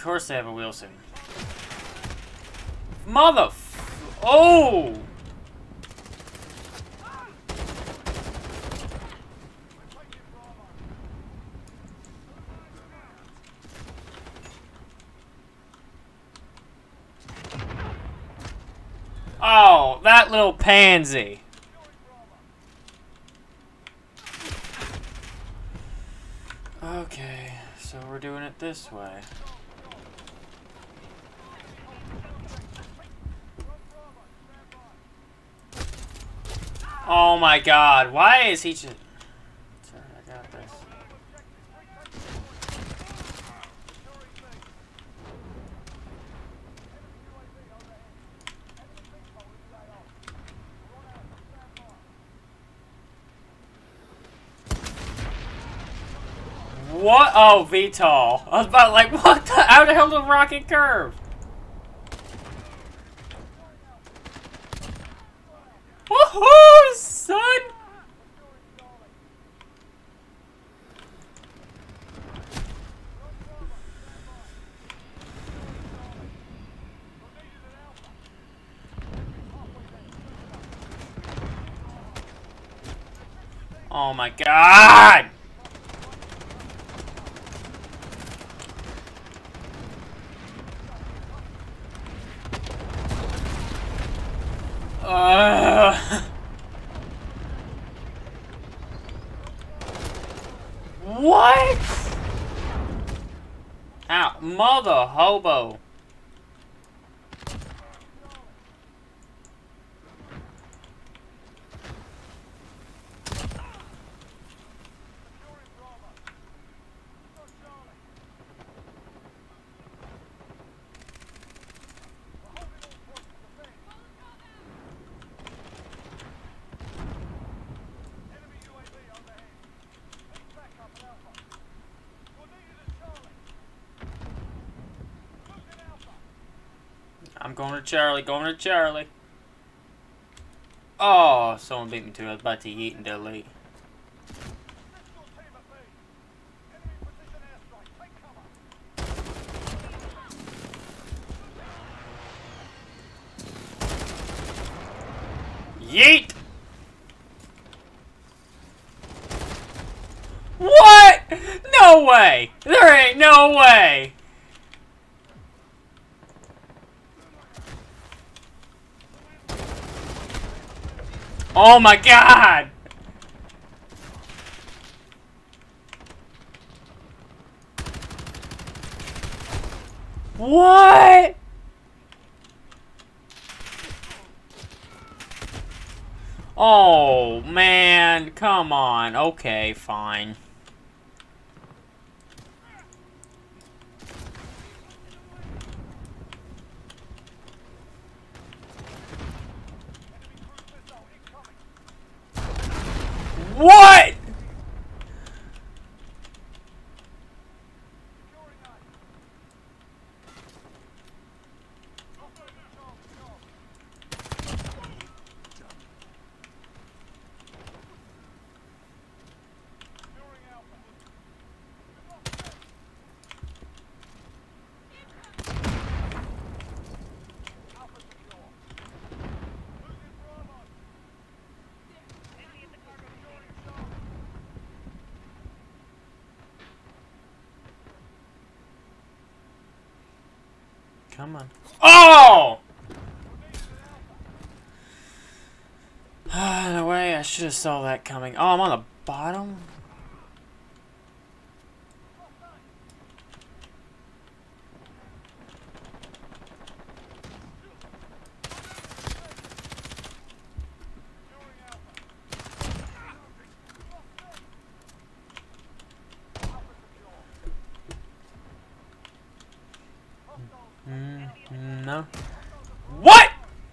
course they have a Wilson. Oh! Oh, that little pansy. Okay, so we're doing it this way. Oh my god, why is he just... Sorry, I got this. What? Oh, VTOL. I was about like, what the? How the hell did the rocket curve? Woohoo, son! Oh my god! What? Ow, mother hobo. I'm going to Charlie, going to Charlie. Oh, someone beat me to it. I was about to yeet and delete. Yeet! What? No way! There ain't no way! Oh my god! What? Oh man, come on. Okay, fine. What? Come on. Oh! No way, I should have saw that coming. Oh, I'm on the bottom? No. What?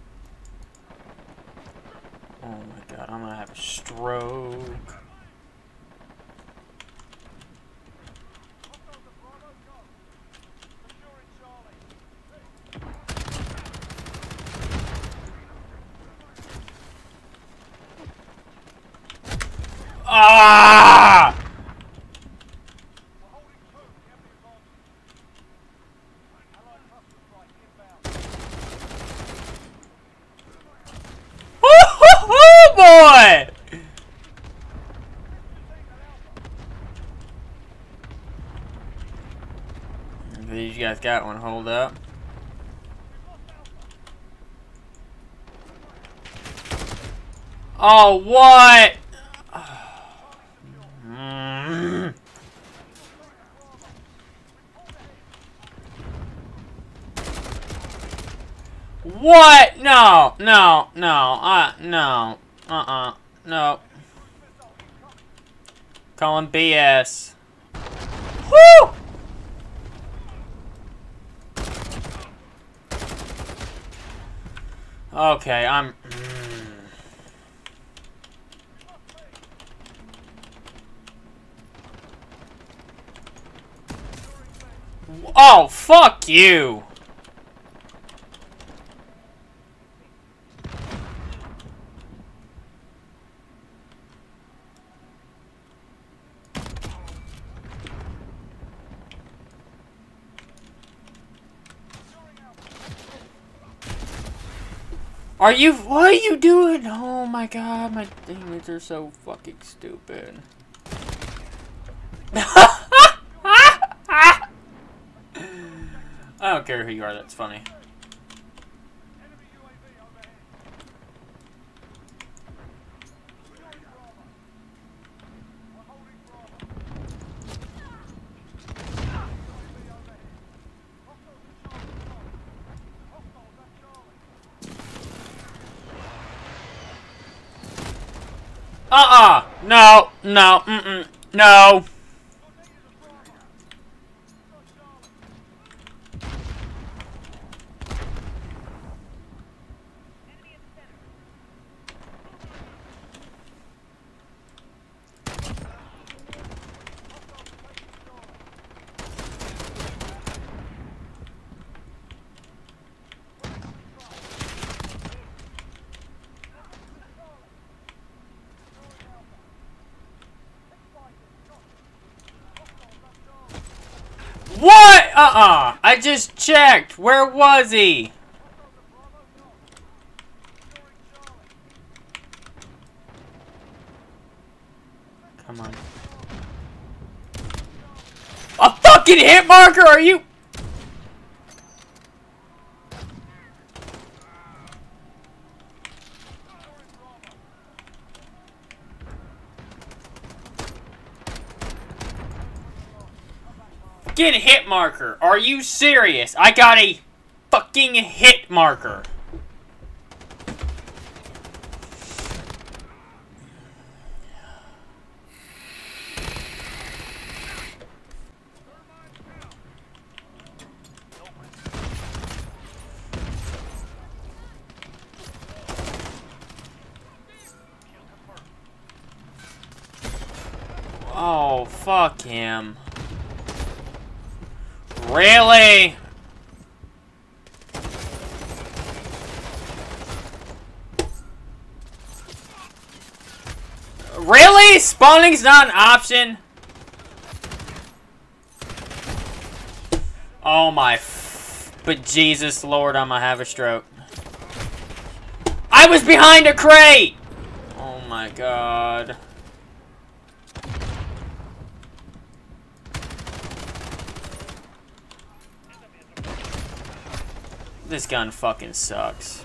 Oh my god, I'm gonna have a stroke. Ah! You guys got one. Hold up. Oh, what? What? No, no, no, no, no. Calling BS. Woo! Okay, I'm... Oh, fuck you! What are you doing? Oh my god, my teammates are so fucking stupid. I don't care who you are, that's funny. No, no, no. What? I just checked. Where was he? Come on. A fucking hit marker? Are you? Fucking hit marker. Are you serious? I got a fucking hit marker. Oh, fuck him. Really? Really? Spawning's not an option? Oh my but Jesus Lord, I'm gonna have a stroke. I was behind a crate! Oh my god. This gun fucking sucks.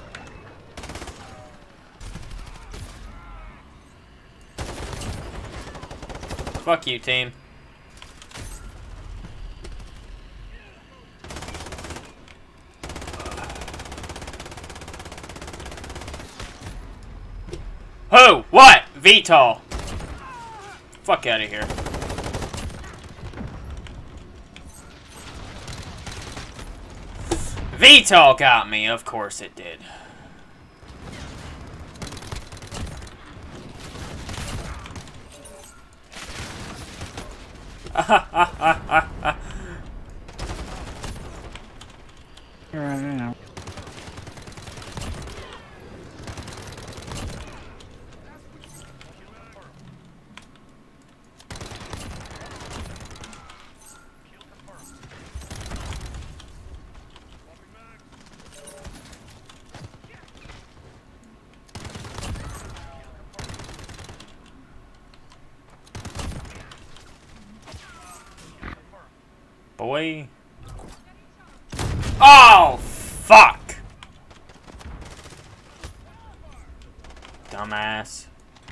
Fuck you, team. Who? What? VTOL. Fuck out of here. VTOL got me. Of course it did. Boy. Oh, fuck. Dumbass.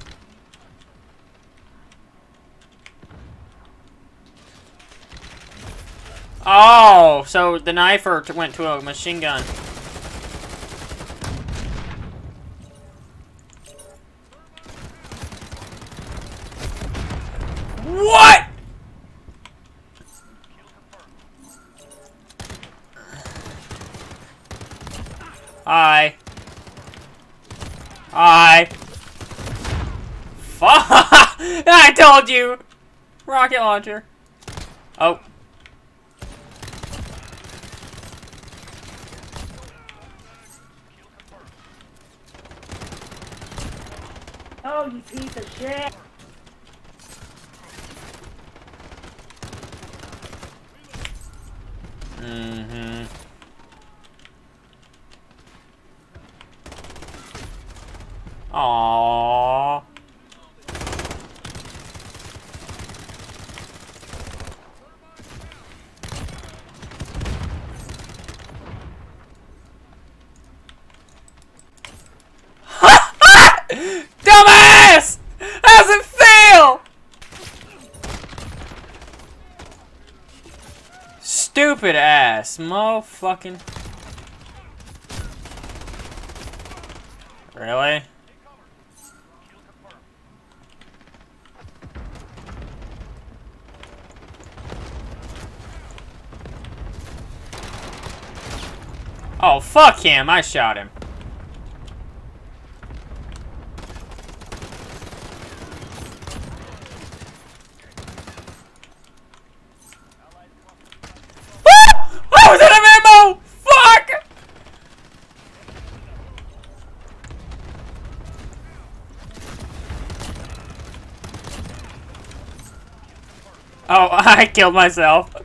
Oh, so the knifer went to a machine gun. What? Hi. Hi. Fuck! I told you! Rocket launcher. Oh. Oh, you piece of shit! Mm-hmm. Aww. Dumbass! How's it feel? Stupid ass, motherfucking. Really? Oh, fuck him. I shot him. I was out of ammo! Fuck! Oh, I killed myself.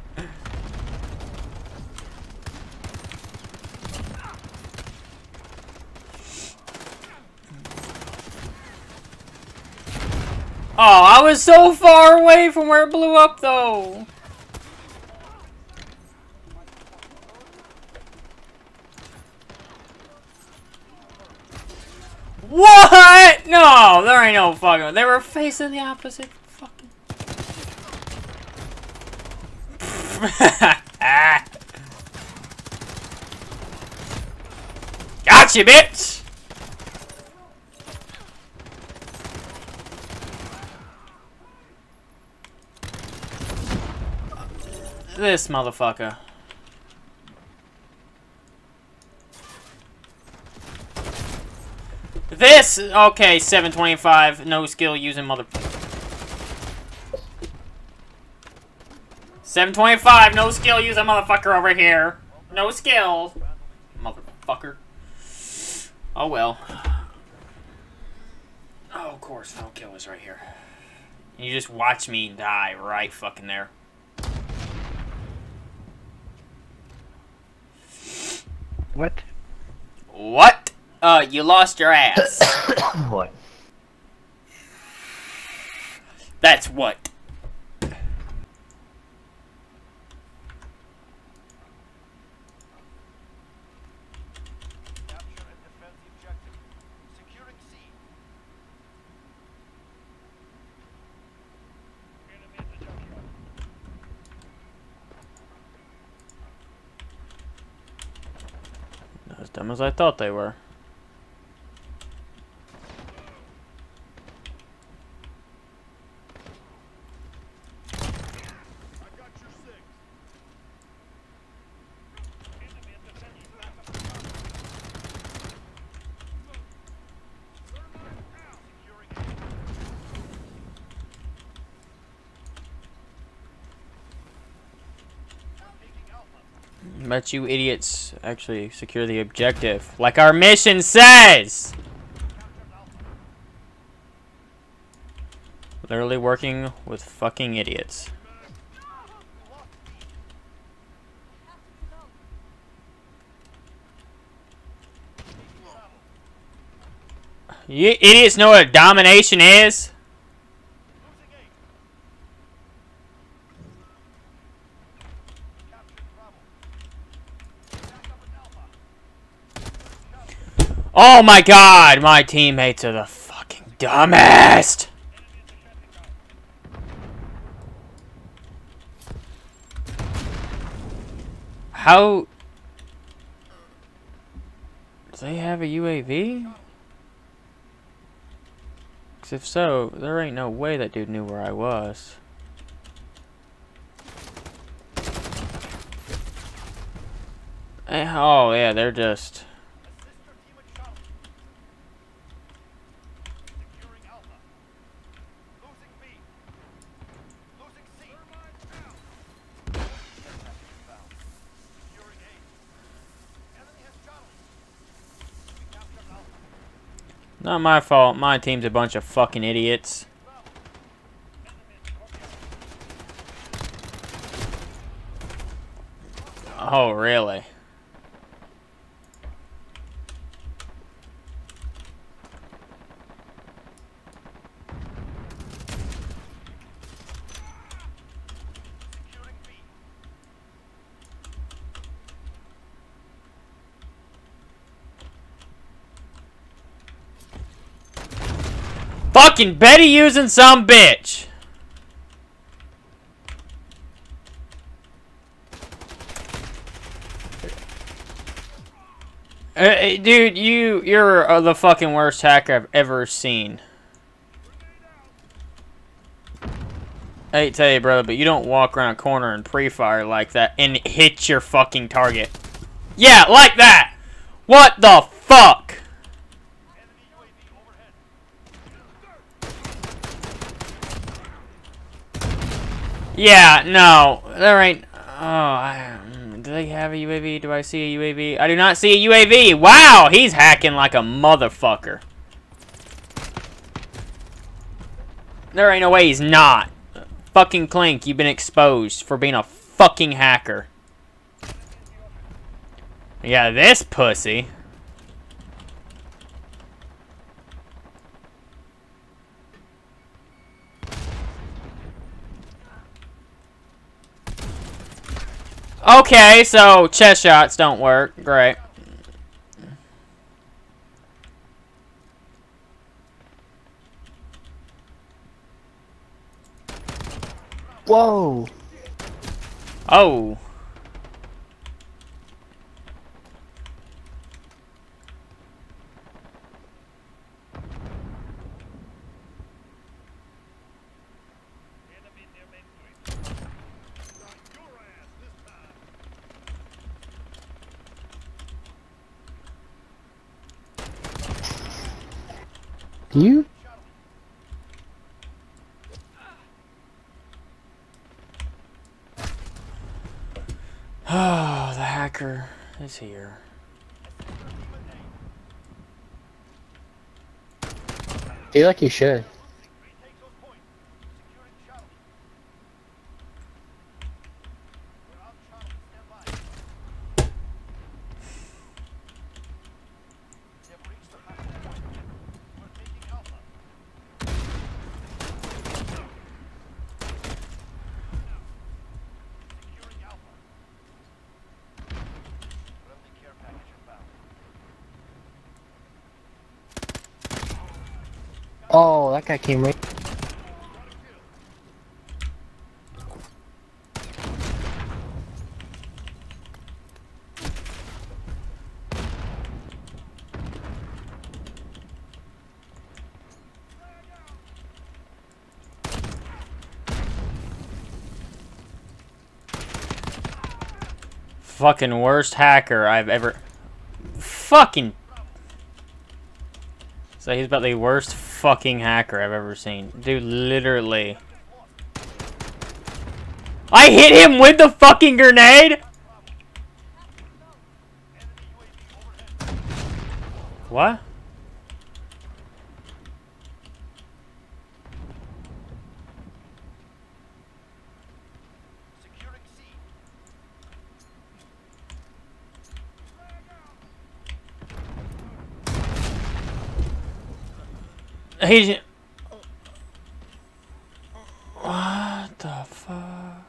Oh, I was so far away from where it blew up, though. What? No, there ain't no fucking. They were facing the opposite fucking. Gotcha, bitch! This motherfucker. This! Okay, 725. No skill using mother... 725. No skill using motherfucker over here. No skill. Motherfucker. Oh well. Oh, of course. No kill is right here. You just watch me die right fucking there. What? What? You lost your ass. What? That's what. Not as dumb as I thought they were. Bet you idiots actually secure the objective, like our mission says! Literally working with fucking idiots. You idiots know what a domination is? Oh my god, my teammates are the fucking dumbest! How... Do they have a UAV? 'Cause if so, there ain't no way that dude knew where I was. Oh yeah, they're just... Not my fault. My team's a bunch of fucking idiots. Oh, really? Fucking Betty using some bitch. Dude, you're the fucking worst hacker I've ever seen. I hate to tell you, brother, but you don't walk around a corner and pre-fire like that and hit your fucking target. Yeah, like that. What the fuck? Yeah, no, there ain't. Oh, do they have a UAV? Do I see a UAV? I do not see a UAV. Wow, he's hacking like a motherfucker. There ain't no way he's not. Fucking Clink, you've been exposed for being a fucking hacker. Yeah, this pussy. Okay, so chest shots don't work. Great. Whoa! Oh. You? Oh, the hacker is here. Feel like you should. Oh, that guy came right. Fucking worst hacker I've ever... Fucking... So he's about the worst fucking hacker I've ever seen. Dude, literally. I hit him with the fucking grenade? What? He's... What the fuck?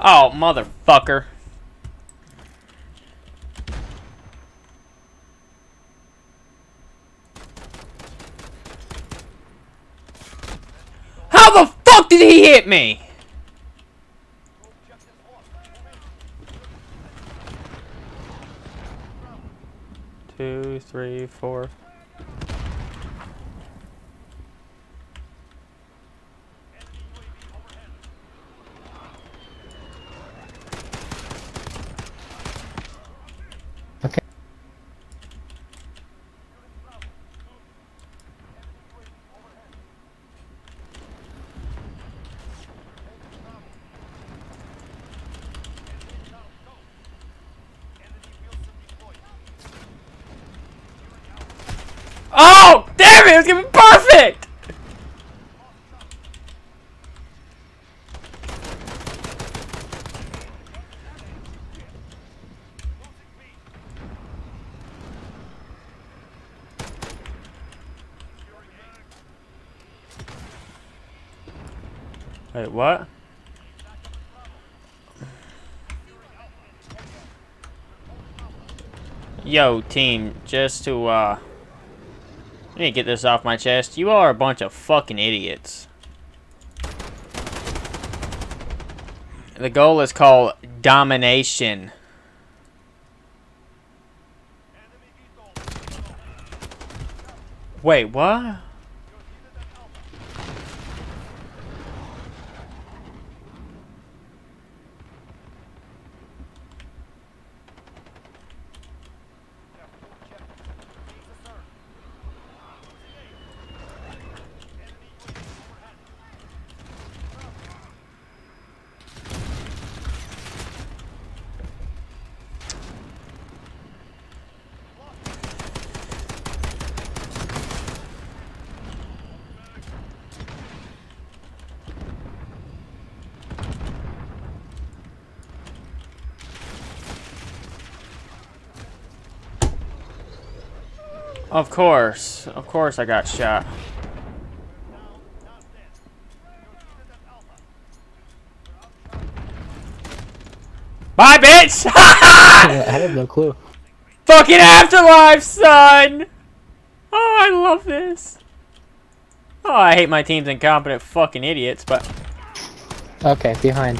Oh, motherfucker. How the fuck did he hit me? Two, three, four. Okay. Oh, damn it! It was gonna be perfect! Wait, what? Yo, team, just to, I need to get this off my chest. You are a bunch of fucking idiots. The goal is called domination. Wait, what? Of course I got shot. Bye, bitch! I have no clue. Fucking afterlife, son! Oh, I love this. Oh, I hate my team's incompetent fucking idiots, but... Okay, behind.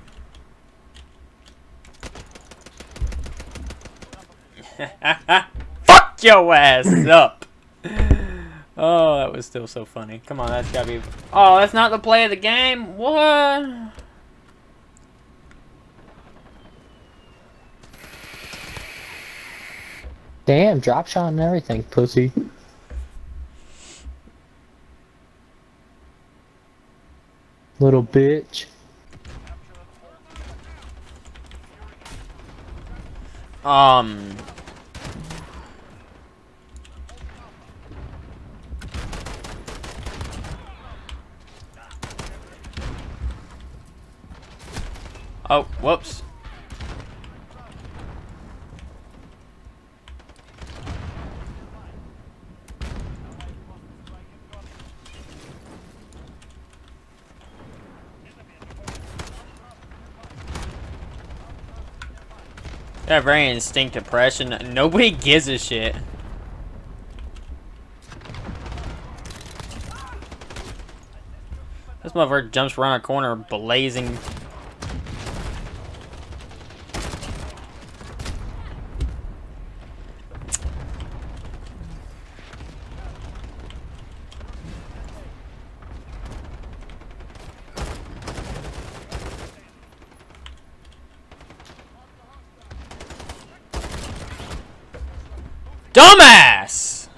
Fuck your ass up! Oh, that was still so funny. Come on, that's gotta be... Oh, that's not the play of the game? What? Damn, drop shot and everything, pussy. Little bitch. Oh, whoops. That very instinct depression. Nobody gives a shit. This motherfucker jumps around a corner blazing. Dumbass!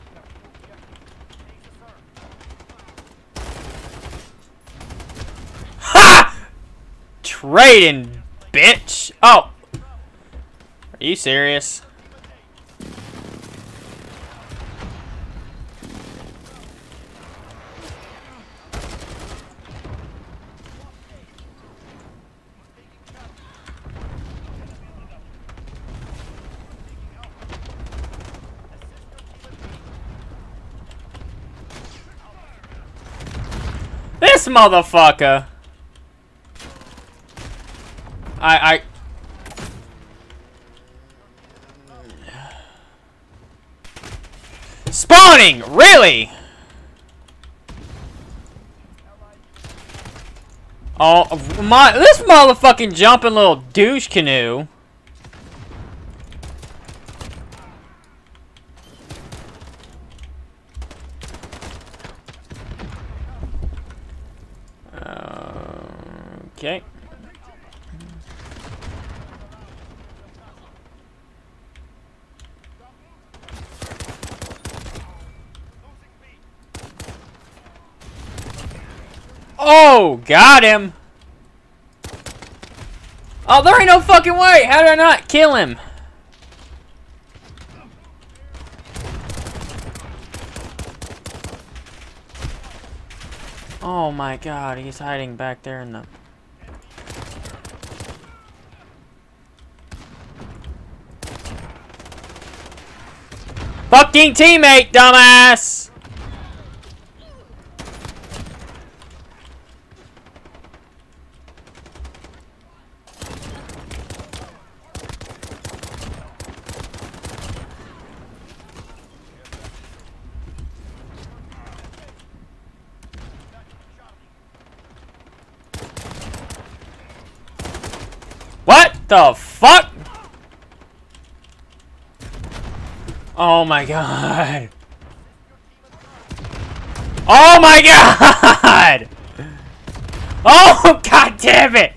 Ha! Trading, bitch! Oh! Are you serious? This motherfucker! I Spawning! Really? Oh, this motherfucking jumping little douche canoe. Okay. Oh, got him. Oh, there ain't no fucking way. How did I not kill him? Oh my god, he's hiding back there in the... Fucking teammate, dumbass! What the fuck? Oh my god. Oh my god! Oh god damn it!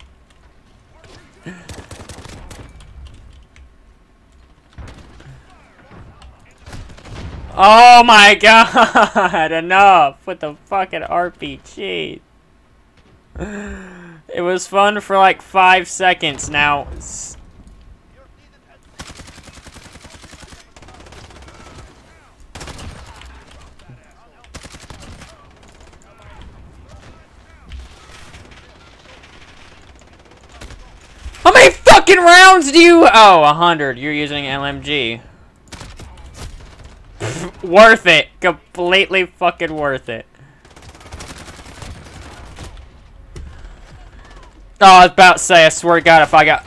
Oh my god! Enough with the fucking RPG. It was fun for like 5 seconds now. How many fucking rounds do you... Oh, 100. You're using LMG. Worth it. Completely fucking worth it. Oh, I was about to say, I swear to God, if I got...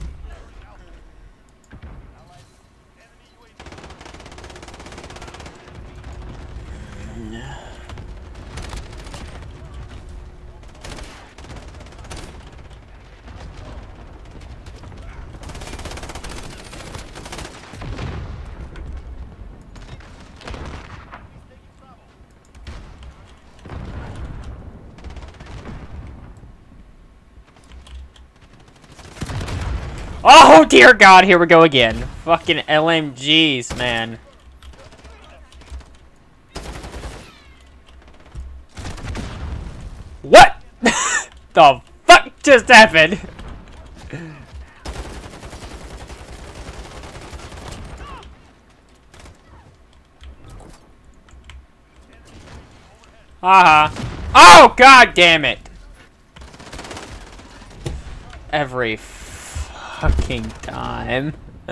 Oh, dear God, here we go again. Fucking LMGs, man. What? The fuck just happened? Oh, God damn it. Every fucking time.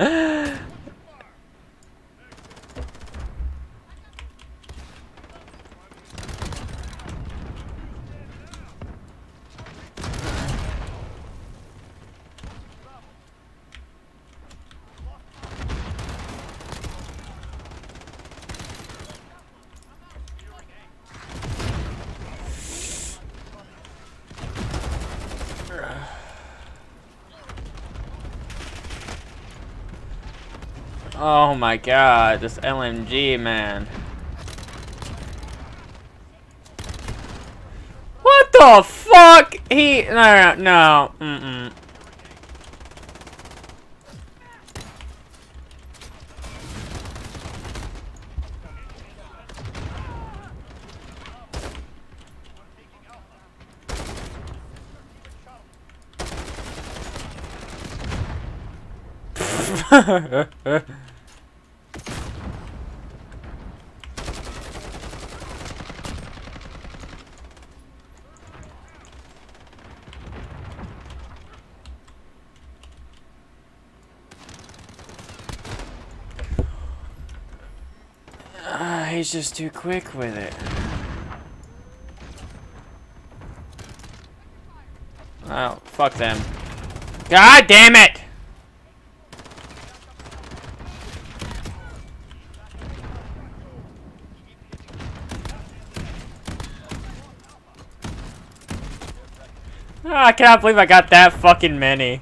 Oh my God, this LMG, man. What the fuck? No. He's just too quick with it. Oh, fuck them. God damn it! Oh, I cannot believe I got that fucking many.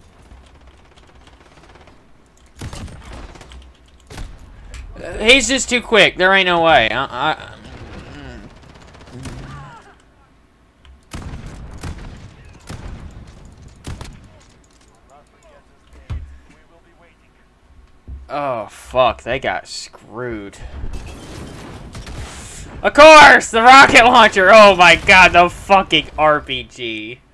He's just too quick. There ain't no way. Oh, fuck. They got screwed. Of course! The rocket launcher! Oh my god, the fucking RPG.